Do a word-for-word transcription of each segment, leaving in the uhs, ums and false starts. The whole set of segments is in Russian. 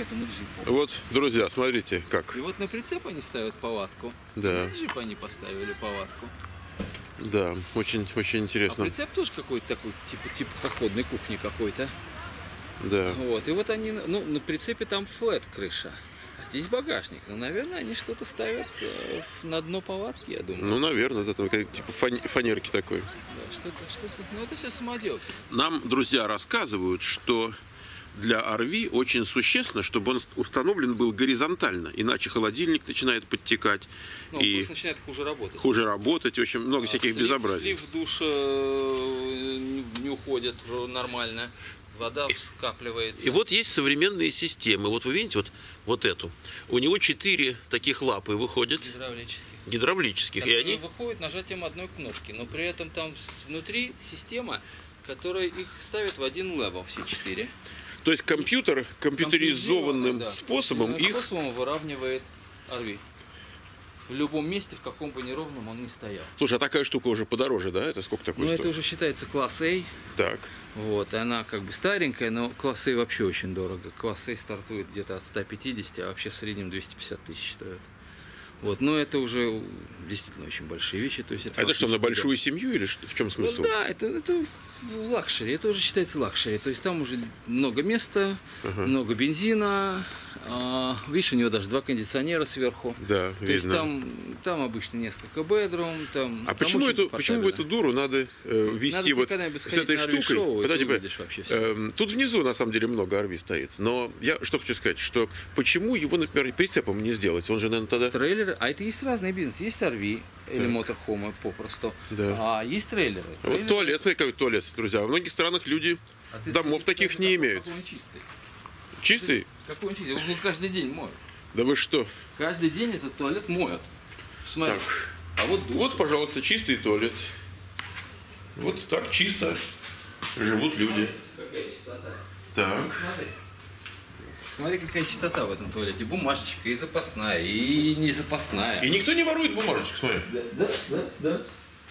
этому джипу. Вот, друзья, смотрите, как. И вот на прицеп они ставят палатку. Да. На джип они поставили палатку. Да, очень, очень интересно. А прицеп тоже какой-то такой, типа, типа походной кухни какой-то. Да. Вот, и вот они, ну, на прицепе там флэт крыша. А здесь багажник. Ну, наверное, они что-то ставят э, на дно палатки, я думаю. Ну, наверное, это как, типа фан- фанерки такой. Да, что-то, что-то. Ну, это все самоделки. Нам друзья рассказывают, что для ар ви очень существенно, чтобы он установлен был горизонтально, иначе холодильник начинает подтекать, Ну, и просто начинает хуже работать. хуже работать, очень много всяких слив, безобразий. Слив в душ э, не уходит нормально, вода скапливается. И вот есть современные системы. Вот вы видите, вот, вот эту. У него четыре таких лапы выходят, Гидравлических. гидравлических, и они... выходят нажатием одной кнопки, но при этом там внутри система, которая их ставит в один левел, все четыре. То есть компьютер компьютеризованным да, способом их... способом выравнивает ар ви. В любом месте, в каком бы неровном он ни стоял. Слушай, а такая штука уже подороже, да? Это сколько такой Ну, стоит? это уже считается класс А. Так. Вот, она как бы старенькая, но класс А вообще очень дорого. Класс А стартует где-то от ста пятидесяти, а вообще в среднем двести пятьдесят тысяч стоит. Вот, но это уже действительно очень большие вещи. То есть это А это что, на большую да. семью или что? В чем смысл? Ну, да, это, это лакшери, это уже считается лакшери. То есть там уже много места, uh-huh. много бензина. А, видишь, у него даже два кондиционера сверху. Да, То видно. есть там, там обычно несколько бедрум. Там, а там почему, эту, почему эту дуру надо э, вести вот с этой штукой? Подожди, э, тут внизу на самом деле много ар ви стоит. Но я что хочу сказать, что почему его, например, прицепом не сделать? Он же, наверное, тогда... Трейлеры, а это есть разный бизнес. Есть ар ви или моторхомы попросту, да. а есть трейлеры. трейлеры. Вот туалет, смотри, какой туалет, друзья. В многих странах люди а домов таких не имеют. Чистый? Чистый? Какой он чистый? Его каждый день моют. Да вы что? Каждый день этот туалет моют. Смотри. Так. А вот душ. Вот, пожалуйста, чистый туалет. Вот так чисто живут люди. Какая чистота. Так. Смотри. Смотри, какая чистота в этом туалете. Бумажечка и запасная, и не запасная. И никто не ворует бумажечку, смотри. Да, да, да, да.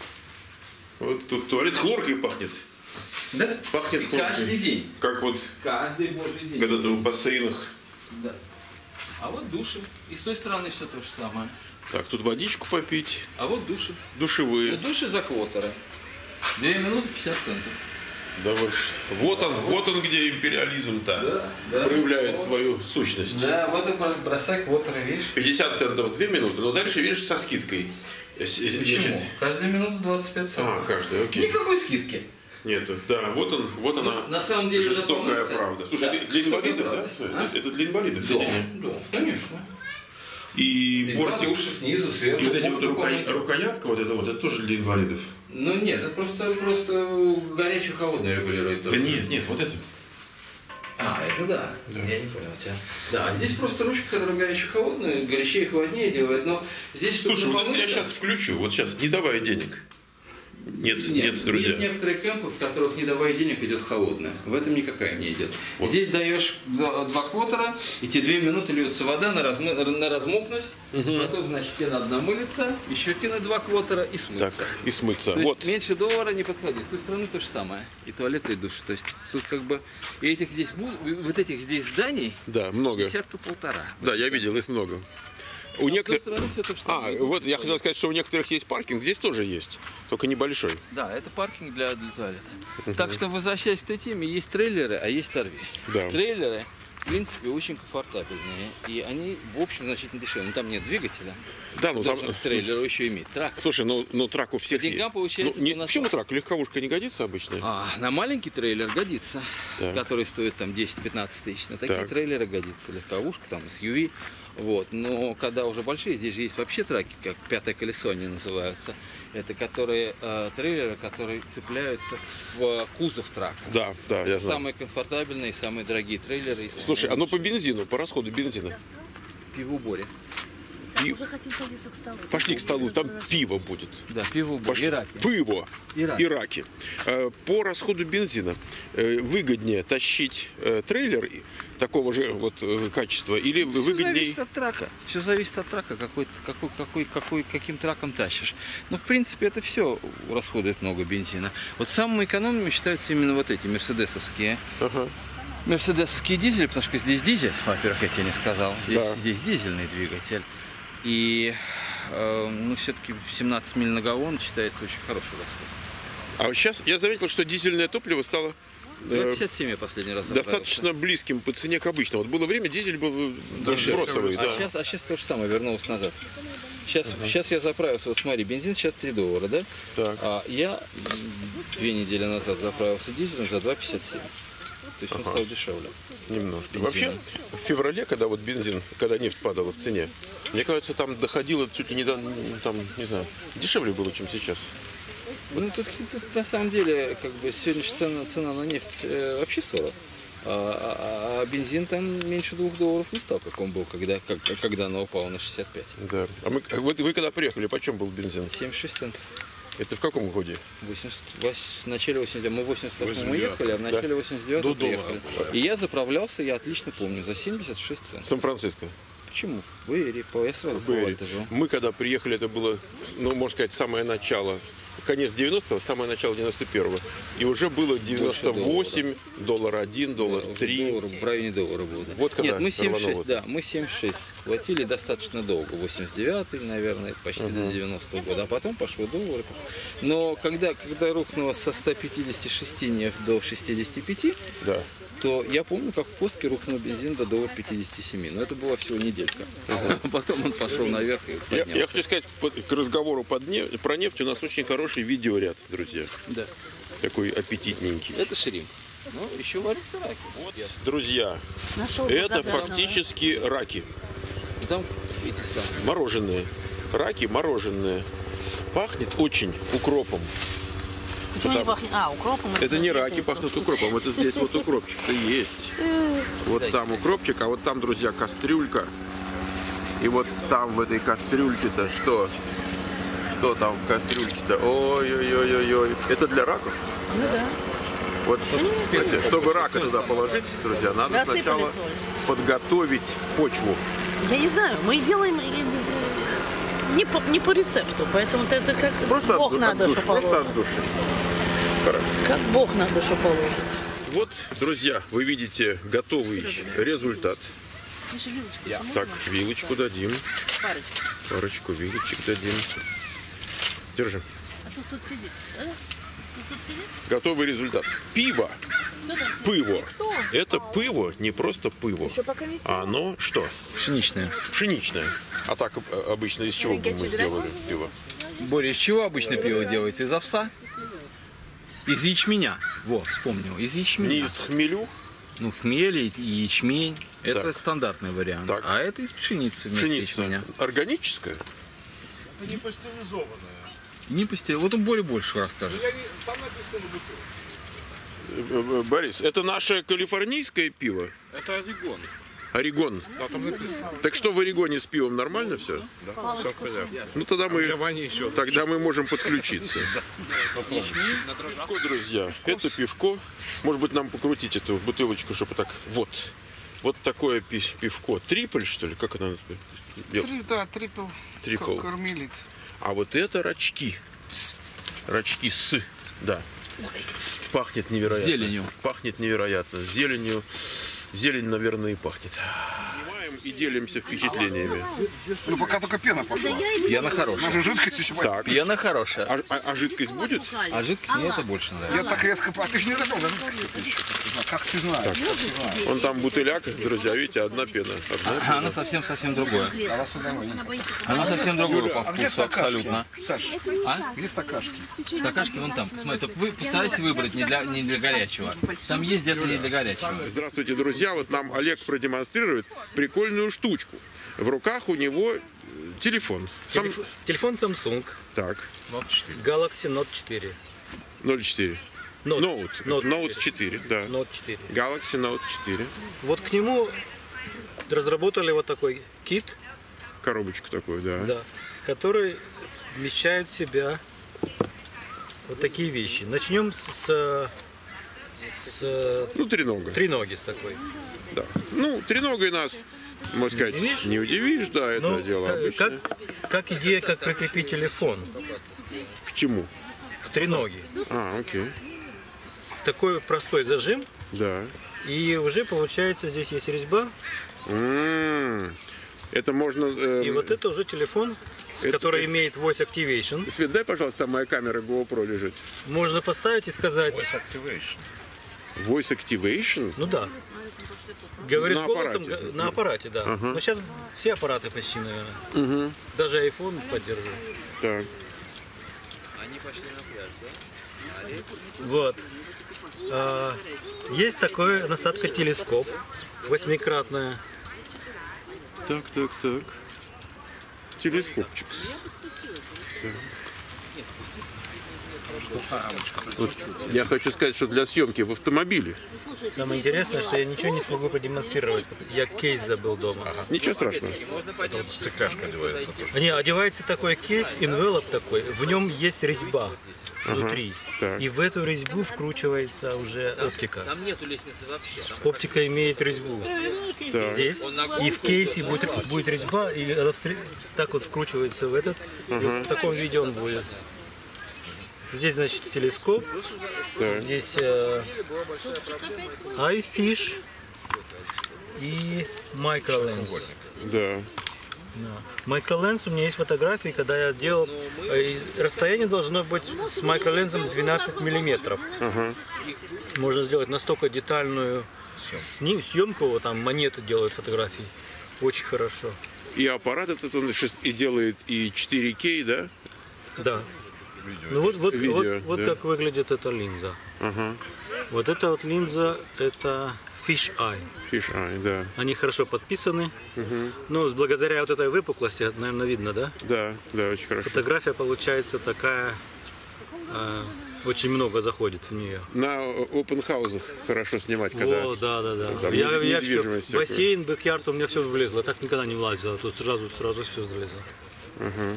Вот тут туалет хлоркой пахнет. Да? Пахнет хлоркой. Каждый день. Как вот каждый божий день. когда ты в бассейнах. Да. А вот души. И с той стороны все то же самое. Так, тут водичку попить. А вот души. Душевые. Ну, души за квотеры. Две минуты пятьдесят центов. Да вот, вот он, вот он где империализм-то да, да. проявляет вот. Свою сущность. Да, вот и бросай квотеры, видишь. пятьдесят центов две минуты, но дальше, видишь, со скидкой. Почему? Значит... Каждую минуту двадцать пять центов. А, каждая, окей. Никакой скидки. Нету, да, вот он, вот она, ну, на самом деле, жестокая правда. Слушай, да, это для инвалидов, да? А? Это для инвалидов сиденье? Да, да, конечно. И, и бортик, уши снизу, сверху. И вот эти вот рука... рукоятка, вот это вот, это тоже для инвалидов? Ну нет, это просто, просто горячую холодную регулирует. Да нет, нет, вот это. А, это да. да. Я не понял тебя. Да, а здесь просто ручка, которая горячую холодную, горячее и холоднее делает, но здесь... Слушай, вот если я сейчас включу, вот сейчас, не давая денег. Нет, нет, нет, друзья. Есть некоторые кемпы, в которых, не давая денег, идет холодная. В этом никакая не идет. Вот. Здесь даешь два квотера, и тебе две минуты льется вода на, разм... на размокнуть, угу. Потом, значит, тебе надо намылиться, еще кинуть два квотера и смыться. Так, и смыться. То вот. есть меньше доллара не подходи. С той стороны то же самое. И туалет, и душ. То есть тут как бы и этих здесь, вот этих здесь зданий да, много. десятка полтора. Да, я видел их много. У а некоторых... А, вот я хотел сказать, что у некоторых есть паркинг, здесь тоже есть, только небольшой. Да, это паркинг для, для туалета. Uh-huh. Так что, возвращаясь к той теме, есть трейлеры, а есть ар ви. Да. Трейлеры, в принципе, очень комфортабельные, и они, в общем, значительно дешевле. Но там нет двигателя. Да, ну там... Трейлеру еще имеет трак. Слушай, ну, ну трак у всех есть. Получается, ну, не... Почему трак? Легковушка не годится обычно? А, на маленький трейлер годится, так. который стоит там десять-пятнадцать тысяч. На такие так. трейлеры годится легковушка, там, эс ю ви. Вот. Но когда уже большие, здесь же есть вообще траки, как пятое колесо они называются. Это которые э, трейлеры, которые цепляются в э, кузов трака. Да, да, я знаю. Самые комфортабельные, самые дорогие трейлеры. Слушай, а ну по бензину, по расходу бензина. Пивоуборе. Пи... Уже хотим садиться к столу. Пошли к столу, там пиво будет. Да, пиво будет. Пошли. Ираки. Пиво. Ираки. Ираки. По расходу бензина выгоднее тащить трейлер такого же вот качества или Все выгоднее? зависит от трака. Все зависит от трака, какой, какой, какой, какой, каким траком тащишь. Но в принципе это все расходует много бензина. Вот самыми экономными считаются именно вот эти мерседесовские. Ага. мерседесовские дизели, потому что здесь дизель, во-первых, я тебе не сказал, здесь, да. здесь дизельный двигатель. И э, ну, все-таки семнадцать миль на галлон считается очень хороший расход. А сейчас я заметил, что дизельное топливо стало два пятьдесят семь я последний раз достаточно близким по цене к обычному. Вот было время, дизель был бросовый. А, да. сейчас, а сейчас то же самое, вернулось назад. Сейчас, uh-huh. сейчас я заправился, вот смотри, бензин сейчас три доллара, да? Так. А я две недели назад заправился дизелем за два пятьдесят семь. То есть ага. он стал дешевле. Немножко. Бензина. Вообще, в феврале, когда вот бензин, когда нефть падала в цене, мне кажется, там доходило чуть ли не до, там, не знаю, дешевле было, чем сейчас. Ну, тут, тут на самом деле, как бы, сегодняшняя цена, цена на нефть э, вообще сорок. А, а, а бензин там меньше двух долларов не стал, как он был, когда, как, когда она упала на шестьдесят пять. Да. А мы, вот вы когда приехали, почем был бензин? семьдесят шесть центов. Это в каком годе? восемьдесят, в начале восемьдесят девятого. Мы в восемьдесят восьмом уехали, а в начале да. восемьдесят девятого приехали. И я заправлялся, я отлично помню, за семьдесят шесть центов. Сан-Франциско? Почему? В Бэйри, я сразу в Бэйри. Мы когда приехали, это было, ну, можно сказать, самое начало. Конец девяностого, самое начало девяносто первого. И уже было девяносто восемь, доллар один, доллар три. Доллар, в районе доллара было. Да. Вот когда Нет, мы семьдесят шесть, да, мы семьдесят шесть платили достаточно долго. восемьдесят девятый, наверное, почти uh-huh. до девяностого года. А потом пошел доллар. Но когда, когда рухнуло со ста пятидесяти шести нефть до шестидесяти пяти, да. то я помню, как в Коске рухнул бензин до доллара пятидесяти семи. Но это была всего неделька. Uh-huh. А потом он пошел наверх и поднялся. Я, я хочу сказать, к разговору под нефть, про нефть у нас очень хороший видеоряд, друзья. Да. Такой аппетитненький. Это шримп. Ну, еще варятся раки. Вот, друзья, Нашел это фактически раки. Там эти самые. Мороженые. Раки мороженые. Пахнет очень укропом. Почему не пахнет? А, укропом? Это не раки пахнут укропом, это здесь вот укропчик-то есть. Вот там укропчик, а вот там, друзья, кастрюлька. И вот там в этой кастрюльке-то что? Что там в кастрюльке-то? Ой-ой-ой-ой-ой. Это для раков? Ну да. Вот, смотрите, чтобы рака туда положить, друзья, надо сначала подготовить почву. Я не знаю, мы делаем не по, не по рецепту, поэтому это как просто Бог от, надо, от души, что положить. Просто от души. Хорошо. Как Бог надо, что положить. Вот, друзья, вы видите готовый результат. Вилочку, так, вилочку дадим. Парочку. Парочку вилочек дадим. Держи. А тут тут сидит, да? Тут тут сидит? Готовый результат. Пиво. Пиво. Это пиво, не просто пиво. А оно что? Пшеничное. Пшеничное. А так обычно из чего бы мы сделали пиво? Боря, из чего обычно пиво делаете? Из овса? Из ячменя. Во, вспомнил. Из ячменя. Не из хмелю? Ну, хмель и ячмень. Это так. Стандартный вариант. Так. А это из пшеницы. Пшеница. Органическая? Это не пастеризованная. Не пастеризованная. Вот он Боря больше расскажет. Там написано на бутылке. Борис, это наше калифорнийское пиво? Это Орегон. Орегон. Да, там написано. Так что в Орегоне с пивом нормально все? Да, все в порядке. Ну тогда мы, еще тогда мы можем подключиться. Пивко, друзья, это пивко. Может быть, нам покрутить эту бутылочку, чтобы так. Вот. Вот такое пивко. Трипль, что ли? Как она Три, да, трипл. Трипл. Кормилит. А вот это рачки. Рачки с. Да. Пахнет невероятно. Зеленью. Пахнет невероятно. Зеленью. Зелень, наверное, и пахнет. И делимся впечатлениями. Ну, пока только пена пошла. Пена хорошая. Наша жидкость еще так. Пена хорошая. А, а, а жидкость будет? А жидкость мне это больше нравится. Я так резко... А ты же не добавил жидкость еще. Как ты знаешь? Как ты знаешь? Вон там бутыляк, друзья, видите, одна пена. Одна пена. Она совсем-совсем другое. Она совсем другое по вкусу, абсолютно. Саш, а? Где стакашки? Стакашки вон там. Смотри, только вы постарайтесь выбрать не для, не для горячего. Там есть где-то не для горячего. Здравствуйте, друзья. Вот нам Олег продемонстрирует прикольную штучку. В руках у него телефон. Сам... Телефон Samsung. Так. Galaxy Note четыре. ноль четыре. Note. Note. Note четыре, да. Note четыре. Galaxy Note четыре. Вот к нему разработали вот такой кит. Коробочку такую, да. Да. Который вмещает в себя вот такие вещи. Начнем с... с ну, тренога. Треноги с такой. Да. Ну, треногой нас, можно сказать, не, не удивишь, да, это ну, дело обычное. Как, как идея, как прикрепить телефон. К чему? К треноге. А, окей. Такой простой зажим Да. И уже получается, здесь есть резьба. М-м-м. Это можно... Э... И вот это уже телефон, это... который имеет Voice Activation. Свет, дай, пожалуйста, там моя камера GoPro лежит. Можно поставить и сказать... Voice Activation. Voice Activation? Ну да. Говоришь на голосом аппарате. на аппарате, да. Ага. Но сейчас все аппараты почти, наверное. Угу. Даже iPhone поддерживает. Так. Они пошли на пляж, да? Вот. А, есть такая насадка телескоп, восьмикратная. Так, так, так. Телескопчик. Так. Вот я хочу сказать, что для съемки в автомобиле. Самое интересное, что я ничего не смогу продемонстрировать. Я кейс забыл дома. Ага. Ничего страшного. Вот стекляшка одевается. Не, одевается такой кейс, envelope такой, в нем есть резьба внутри. Ага, и в эту резьбу вкручивается уже оптика. Там нету лестницы вообще. Там оптика имеет резьбу. Так. Здесь. И в кейсе будет, будет резьба, и она так вот вкручивается в этот. Ага. И вот в таком виде он будет. Здесь, значит, телескоп. Так. Здесь э, iFish и microLens. Да. MicroLens, у меня есть фотографии, когда я делал. Э, расстояние должно быть с microLens'ом двенадцать миллиметров. Ага. Можно сделать настолько детальную сни- съемку, вот там монеты делают фотографии. Очень хорошо. И аппарат этот он и делает и четыре кей, да? Да. Ну вот, вот, Видео, вот, вот да. как выглядит эта линза. Ага. Вот эта вот линза, это Fish Eye. Fish Eye, да. Они хорошо подписаны. Угу. Ну, благодаря вот этой выпуклости, наверное, видно, да? Да, да, очень хорошо. Фотография получается такая, э, очень много заходит в нее. На опенхаузах хорошо снимать, когда... О, да, да, да. Там я, я все, недвижимость бассейн, бэк-ярд, у меня все влезло. Так никогда не влазило. Тут сразу, сразу все влезло. Ага.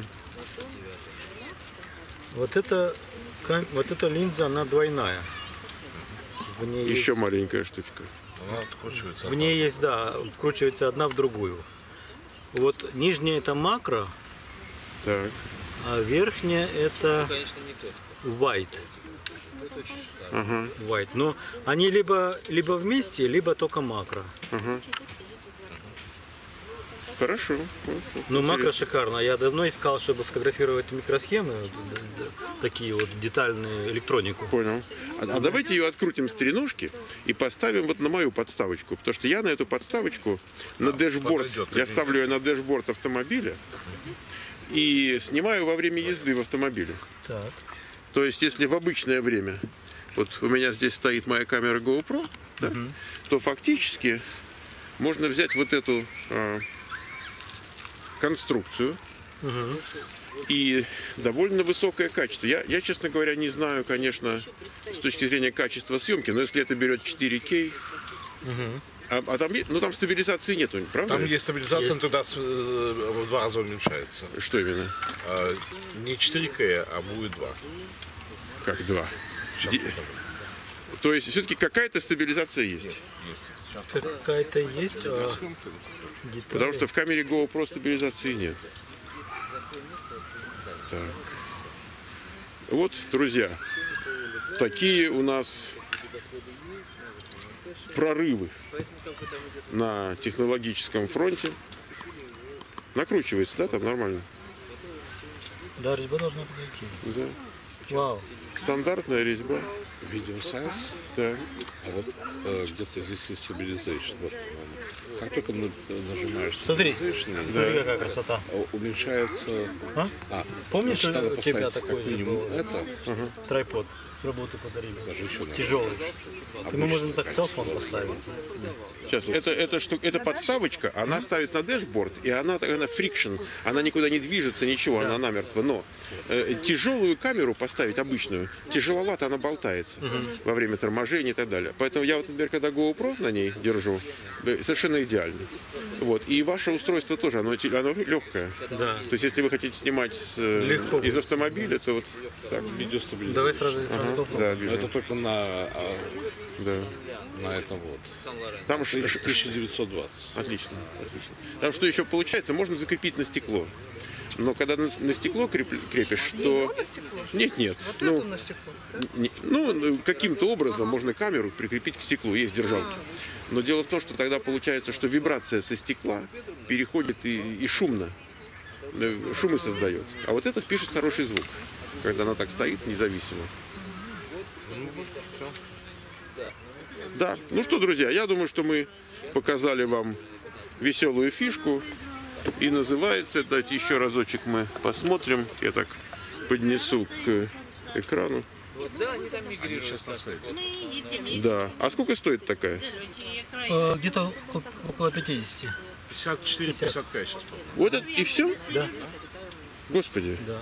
Вот эта, вот эта линза, она двойная. В ней Еще есть, маленькая штучка. Она откручивается. в ней есть, да, вкручивается одна в другую. Вот нижняя это макро, Так. а верхняя это Конечно, не то. white. Ага. White. Но они либо, либо вместе, либо только макро. Ага. Хорошо, хорошо. Ну, макро шикарно. Я давно искал, чтобы фотографировать микросхемы, такие вот детальные, электронику. Понял. А, а давайте ее открутим с треножки и поставим вот на мою подставочку. Потому что я на эту подставочку, на дэшборд, подойдет, я ставлю ее на дэшборд автомобиля и снимаю во время езды в автомобиле. Так. То есть, если в обычное время, вот у меня здесь стоит моя камера GoPro, да, Мгм. то фактически можно взять вот эту а, конструкцию Угу. и довольно высокое качество. Я, я, честно говоря, не знаю, конечно, с точки зрения качества съемки, но если это берет четыре кей, Угу. а, а там, е- ну, там стабилизации нету, правда? Там есть стабилизация, но тогда с- э, в два раза уменьшается. Что именно? А, не четыре кей, а будет два. Как два? Сейчас Ди- покажу. То есть все-таки какая-то стабилизация есть. Есть. Сейчас Какая-то есть а, деталь. Потому что в камере GoPro стабилизации нет. Так. Вот, друзья, такие у нас прорывы на технологическом фронте. Накручивается, да, там нормально? Да, резьба должна подойти. Да. Вау. Стандартная резьба. видео сайз. Так. А вот э, где-то здесь есть stabilization. Вот, э, как только на- нажимаешь Смотри. stabilization, Смотри, какая красота. э, уменьшается. А? А, Помнишь, значит, надо у тебя поставить такой как же минимум был? это, Трайпод. С работы подарили. даже еще надо. Тяжелый. И мы можем так селфон поставить. Сейчас, это, это, штук, это подставочка, она ставится на дэшборд, и она, она фрикшн, она никуда не движется, ничего, она намертво. Но э, тяжелую камеру поставить, обычную, тяжеловато, она болтается во время торможения и так далее. Поэтому я вот, например, когда GoPro на ней держу, э, совершенно идеально. Вот. И ваше устройство тоже, оно, те- оно легкое. Да. То есть, если вы хотите снимать с, э, Легко из будет. автомобиля, то вот так. Видеостабилизация. Давай сразу, сразу Ага, попробуем. да, Но вижу. это только на, а, Да. на этом вот. Там ш- ш- тысяча девятьсот двадцать. Отлично, отлично. Там что еще получается, можно закрепить на стекло. Но когда на, на стекло креп, крепишь, то... На стекло? Нет, нет. Вот ну, это на стекло? Да? Не, ну, каким-то образом можно камеру прикрепить к стеклу, есть держалки. Но дело в том, что тогда получается, что вибрация со стекла переходит и, и шумно. Шумы создает. А вот этот пишет хороший звук, когда она так стоит независимо. Да. Ну что, друзья, я думаю, что мы показали вам веселую фишку. И называется, давайте еще разочек мы посмотрим. Я так поднесу к экрану. Да, они там мигрируют. Сейчас на сайте. Да. А сколько стоит такая? Э, Где-то около пятидесяти. пятьдесят четыре — пятьдесят пять сейчас. Вот это и все? Да. Господи. Да.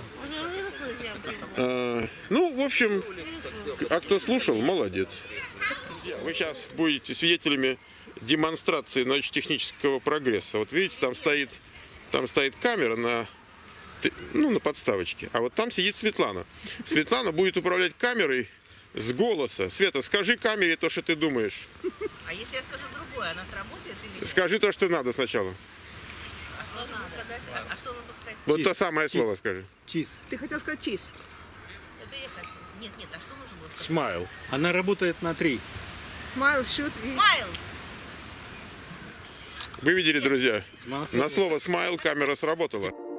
А, ну, в общем, а кто слушал, молодец. Вы сейчас будете свидетелями демонстрации научно-технического прогресса. Вот видите, там стоит, там стоит камера на, ну, на подставочке, а вот там сидит Светлана. Светлана будет управлять камерой с голоса. Света, скажи камере то, что ты думаешь. А если я скажу другое, она сработает или нет? Скажи то, что надо сначала. А что надо сказать? А, а что надо сказать? Вот то самое слово скажи. Чиз. Ты хотел сказать чиз. Это я хотела. Нет, нет, а что нужно было сказать? Смайл. Она работает на три. Смайл, шут и... Смайл! Вы видели, друзья? На слово «смайл» камера сработала.